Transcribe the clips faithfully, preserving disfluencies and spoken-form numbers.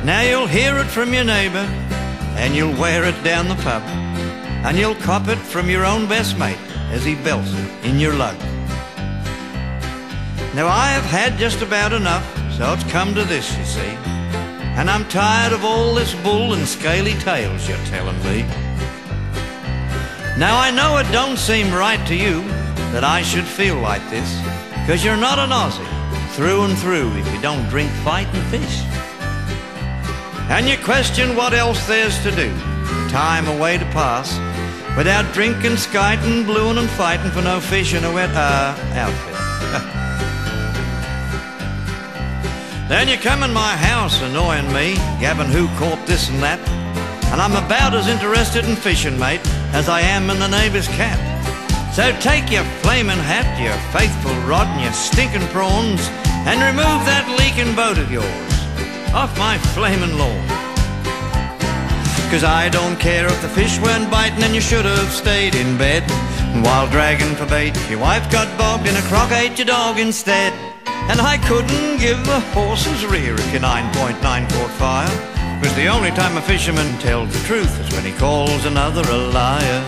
Now you'll hear it from your neighbour, and you'll wear it down the pub, and you'll cop it from your own best mate as he belts it in your lug. Now I have had just about enough, so it's come to this, you see, and I'm tired of all this bull and scaly tales you're telling me. Now I know it don't seem right to you that I should feel like this, 'cause you're not an Aussie through and through if you don't drink, fight and fish. And you question what else there's to do, time away to pass, without drinking, skiting, blueing and fighting for no fish in a wet uh, outfit. Then you come in my house annoying me, gabbing who caught this and that, and I'm about as interested in fishing, mate, as I am in the neighbour's cat. So take your flaming hat, your faithful rod and your stinking prawns, and remove that leaking boat of yours off my flaming lawn. 'Cause I don't care if the fish weren't biting and you should have stayed in bed, while dragging for bait your wife got bogged and a croc ate your dog instead. And I couldn't give the horse's rear if your nine point nine caught fire, 'cause the only time a fisherman tells the truth is when he calls another a liar.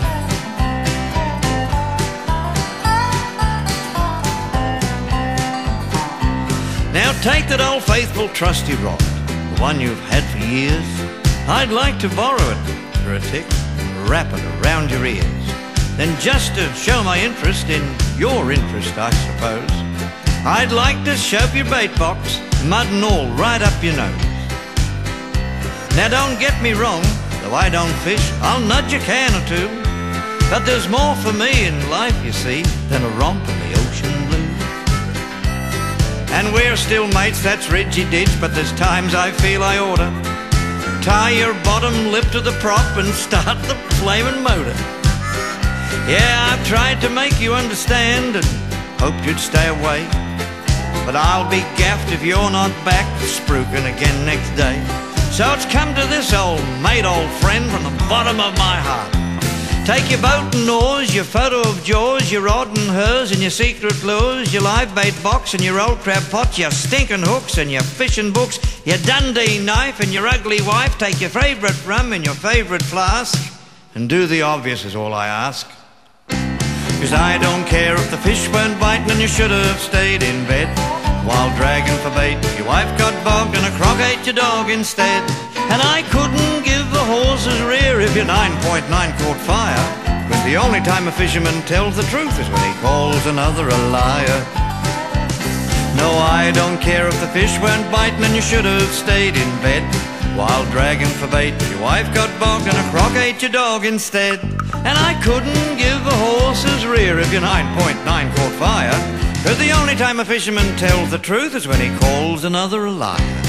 Now take that old faithful trusty rod, the one you've had for years. I'd like to borrow it for a tick, wrap it around your ears. Then just to show my interest in your interest, I suppose, I'd like to shove your bait box, mud and all, right up your nose. Now don't get me wrong, though I don't fish, I'll nudge a can or two, but there's more for me in life, you see, than a romp in the ocean blue. And we're still mates, that's ridgy ditch, but there's times I feel I oughta tie your bottom lip to the prop and start the flaming motor. Yeah, I've tried to make you understand and hoped you'd stay away, but I'll be gaffed if you're not back spruiking again next day. So it's come to this, old mate, old friend, from the bottom of my heart. Take your boat and oars, your photo of Jaws, your rod and hers and your secret lures, your live bait box and your old crab pot, your stinking hooks and your fishing books, your Dundee knife and your ugly wife. Take your favourite rum and your favourite flask, and do the obvious is all I ask. 'Cause I don't care if the fish weren't biting and you should have stayed in bed, while dragging for bait your wife got bogged and a croc ate your dog instead. And I couldn't give the horse's rear if your nine point nine caught fire, 'cause the only time a fisherman tells the truth is when he calls another a liar. No, I don't care if the fish weren't biting and you should have stayed in bed, while dragging for bait your wife got bogged and a croc ate your dog instead. And I couldn't give a horse's rear if your nine point nine caught fire, 'cause the only time a fisherman tells the truth is when he calls another a liar.